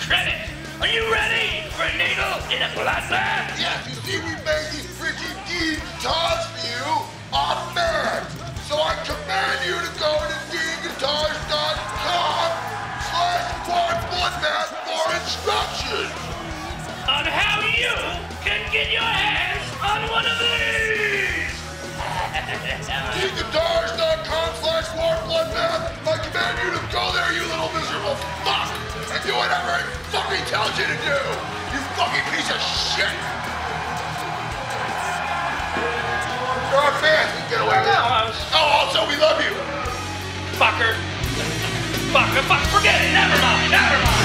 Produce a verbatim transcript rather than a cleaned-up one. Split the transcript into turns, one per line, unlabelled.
credit. Are you ready for a needle in a bloodbath?
Yes, you see, we made these freaking dean guitars for you on demand. So I command you to go to dean guitars dot com slash GWAR bloodbath for instructions
on how you can get your hands on one of these.
dean guitars dot com slash GWAR bloodbath. I command you to go there, you little miserable fuck, and do whatever it fucking tells you to do. You fucking piece of shit. You're our fans. We can get away with it. Oh, also, we love you.
Fucker. Fucker. Fuck. Forget it. Never mind. Never mind.